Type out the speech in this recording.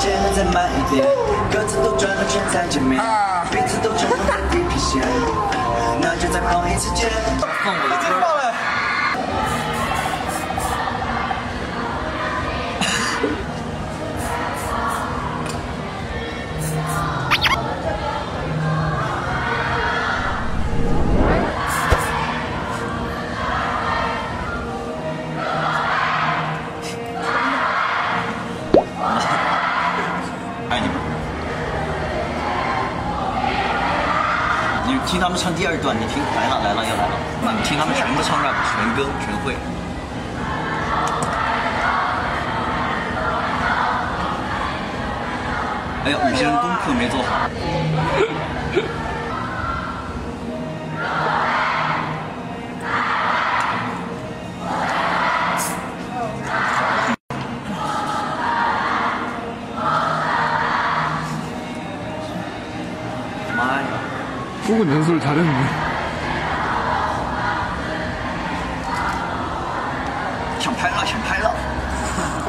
间再慢一点，各自都转了圈才见面，彼此都成功的地平线，那就再跑一次街。 放我的歌了。爱你们。你听他们唱第二段，你听来了要来了，你听他们全部唱 rap， 全歌全会。哎呀，有些人功课没做好。妈呀！ 속은 연습을 잘했네. 想拍了。